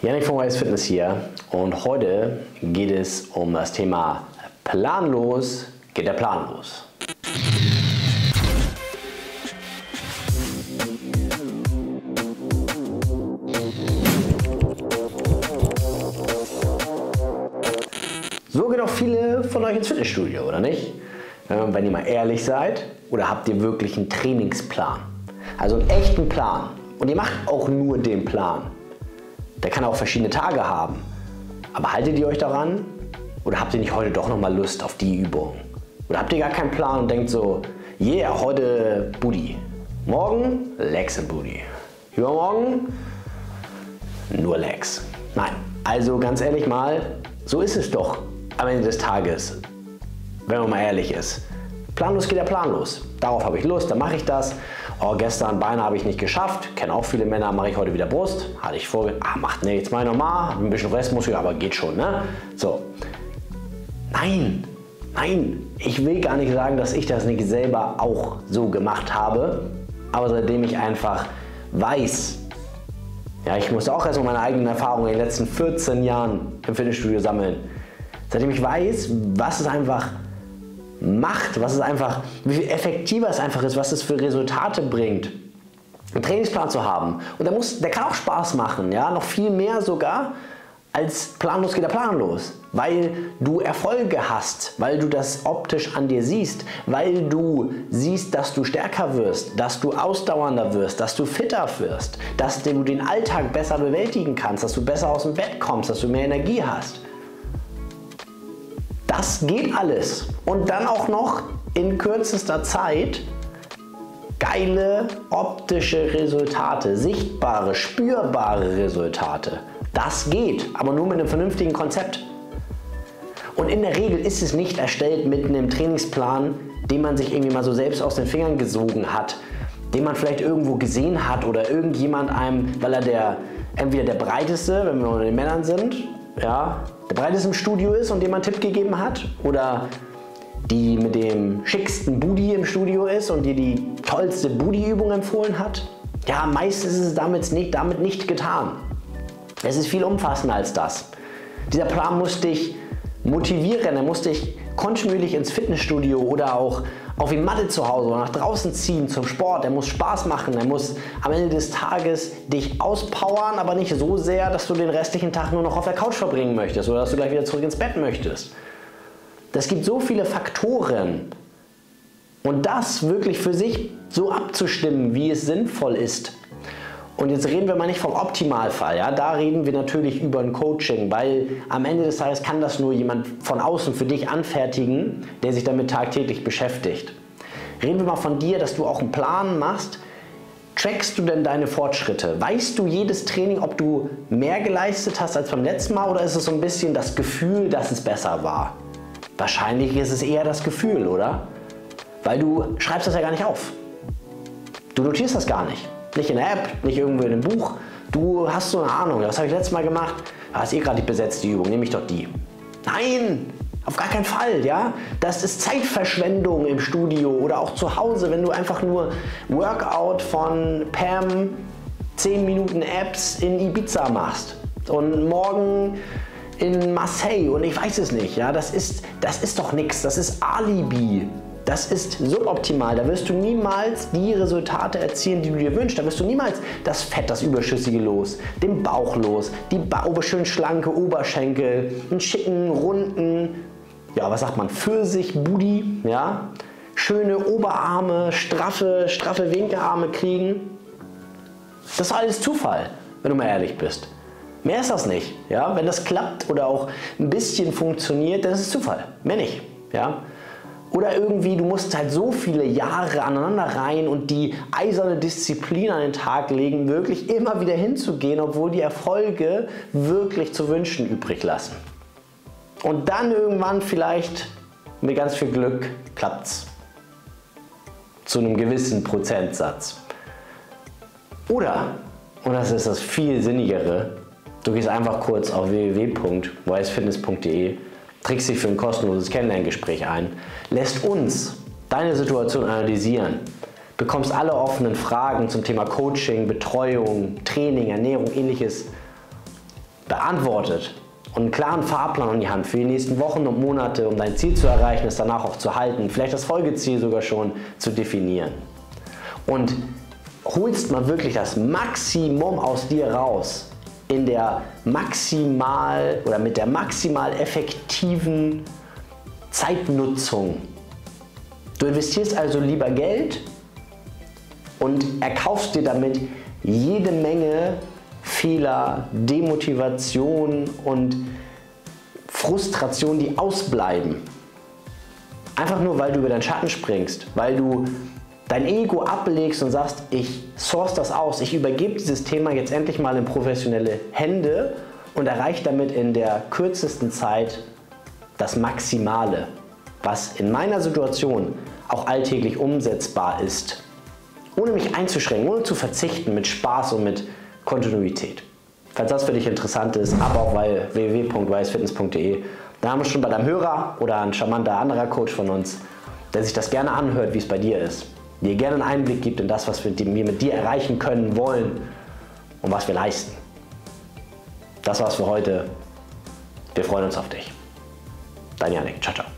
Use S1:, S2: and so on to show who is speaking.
S1: Jannik von Wise Fitness hier und heute geht es um das Thema planlos geht der Plan los. So gehen auch viele von euch ins Fitnessstudio, oder nicht? Wenn ihr mal ehrlich seid, oder habt ihr wirklich einen Trainingsplan? Also einen echten Plan. Und ihr macht auch nur den Plan. Der kann auch verschiedene Tage haben. Aber haltet ihr euch daran? Oder habt ihr nicht heute doch nochmal Lust auf die Übung? Oder habt ihr gar keinen Plan und denkt so, yeah, heute Booty. Morgen Legs and Booty. Übermorgen nur Legs. Nein, also ganz ehrlich mal, so ist es doch am Ende des Tages, wenn man mal ehrlich ist. Planlos geht der Plan los. Darauf habe ich Lust, dann mache ich das. Oh, gestern Beine habe ich nicht geschafft. Kenne auch viele Männer, mache ich heute wieder Brust. Hatte ich vor, macht ne, jetzt mal normal, ein bisschen Restmuskel, aber geht schon, ne? So. Nein, ich will gar nicht sagen, dass ich das nicht selber auch so gemacht habe. Aber seitdem ich einfach weiß, ja, ich musste auch erstmal meine eigenen Erfahrungen in den letzten 14 Jahren im Fitnessstudio sammeln. Seitdem ich weiß, was es einfach macht, was es einfach, wie viel effektiver es einfach ist, was es für Resultate bringt, einen Trainingsplan zu haben. Und der kann auch Spaß machen, ja, noch viel mehr sogar als planlos geht der Plan los. Weil du Erfolge hast, weil du das optisch an dir siehst, weil du siehst, dass du stärker wirst, dass du ausdauernder wirst, dass du fitter wirst, dass du den Alltag besser bewältigen kannst, dass du besser aus dem Bett kommst, dass du mehr Energie hast. Das geht alles. Und dann auch noch in kürzester Zeit geile optische Resultate, sichtbare, spürbare Resultate. Das geht, aber nur mit einem vernünftigen Konzept. Und in der Regel ist es nicht erstellt mit einem Trainingsplan, den man sich irgendwie mal so selbst aus den Fingern gesogen hat, den man vielleicht irgendwo gesehen hat oder irgendjemand einem, weil er entweder der breiteste, wenn wir unter den Männern sind, ja, der breiteste im Studio ist und dem man einen Tipp gegeben hat, oder die mit dem schicksten Booty im Studio ist und dir die tollste Booty-Übung empfohlen hat. Ja, meistens ist es damit nicht getan. Es ist viel umfassender als das. Dieser Plan muss dich motivieren, er muss dich kontinuierlich ins Fitnessstudio oder auch auf die Matte zu Hause oder nach draußen ziehen zum Sport. Er muss Spaß machen, er muss am Ende des Tages dich auspowern, aber nicht so sehr, dass du den restlichen Tag nur noch auf der Couch verbringen möchtest oder dass du gleich wieder zurück ins Bett möchtest. Es gibt so viele Faktoren und das wirklich für sich so abzustimmen, wie es sinnvoll ist. Und jetzt reden wir mal nicht vom Optimalfall, ja? Da reden wir natürlich über ein Coaching, weil am Ende des Tages kann das nur jemand von außen für dich anfertigen, der sich damit tagtäglich beschäftigt. Reden wir mal von dir, dass du auch einen Plan machst. Trackst du denn deine Fortschritte? Weißt du jedes Training, ob du mehr geleistet hast als beim letzten Mal oder ist es so ein bisschen das Gefühl, dass es besser war? Wahrscheinlich ist es eher das Gefühl, oder? Weil du schreibst das ja gar nicht auf. Du notierst das gar nicht. Nicht in der App, nicht irgendwo in einem Buch. Du hast so eine Ahnung, was habe ich letztes Mal gemacht? Das ist gerade die besetzte Übung, nehme ich doch die. Nein, auf gar keinen Fall, ja? Das ist Zeitverschwendung im Studio oder auch zu Hause, wenn du einfach nur Workout von Pam, 10 Minuten Abs in Ibiza machst und morgen in Marseille und ich weiß es nicht, ja? Das ist doch nichts, das ist Alibi. Das ist suboptimal, da wirst du niemals die Resultate erzielen, die du dir wünschst. Da wirst du niemals das Fett, das Überschüssige los, den Bauch los, die schön schlanke Oberschenkel, einen schicken, runden, ja, was sagt man, Pfirsich-Booty, ja, schöne Oberarme, straffe Winkelarme kriegen. Das ist alles Zufall, wenn du mal ehrlich bist. Mehr ist das nicht, ja. Wenn das klappt oder auch ein bisschen funktioniert, dann ist es Zufall, mehr nicht, ja. Oder irgendwie, du musst halt so viele Jahre aneinander rein und die eiserne Disziplin an den Tag legen, wirklich immer wieder hinzugehen, obwohl die Erfolge wirklich zu wünschen übrig lassen. Und dann irgendwann vielleicht mit ganz viel Glück klappt's. Zu einem gewissen Prozentsatz. Oder, und das ist das viel sinnigere, du gehst einfach kurz auf www.wisefitness.de, trägst dich für ein kostenloses Kennenlerngespräch ein, lässt uns deine Situation analysieren, bekommst alle offenen Fragen zum Thema Coaching, Betreuung, Training, Ernährung, ähnliches beantwortet und einen klaren Fahrplan an die Hand für die nächsten Wochen und Monate, um dein Ziel zu erreichen, es danach auch zu halten, vielleicht das Folgeziel sogar schon zu definieren. Und holst mal wirklich das Maximum aus dir raus in der mit der maximal effektiven Zeitnutzung. Du investierst also lieber Geld und erkaufst dir damit jede Menge Fehler, Demotivation und Frustration, die ausbleiben. Einfach nur, weil du über deinen Schatten springst, weil du dein Ego ablegst und sagst, ich source das aus, ich übergebe dieses Thema jetzt endlich mal in professionelle Hände und erreiche damit in der kürzesten Zeit das Maximale, was in meiner Situation auch alltäglich umsetzbar ist, ohne mich einzuschränken, ohne zu verzichten, mit Spaß und mit Kontinuität. Falls das für dich interessant ist, ab auf www.weisfitness.de. Da haben wir schon bei deinem Hörer oder ein charmanter anderer Coach von uns, der sich das gerne anhört, wie es bei dir ist, dir gerne einen Einblick gibt in das, was wir mit dir erreichen können, wollen und was wir leisten. Das war's für heute. Wir freuen uns auf dich. Dein Janik. Ciao, ciao.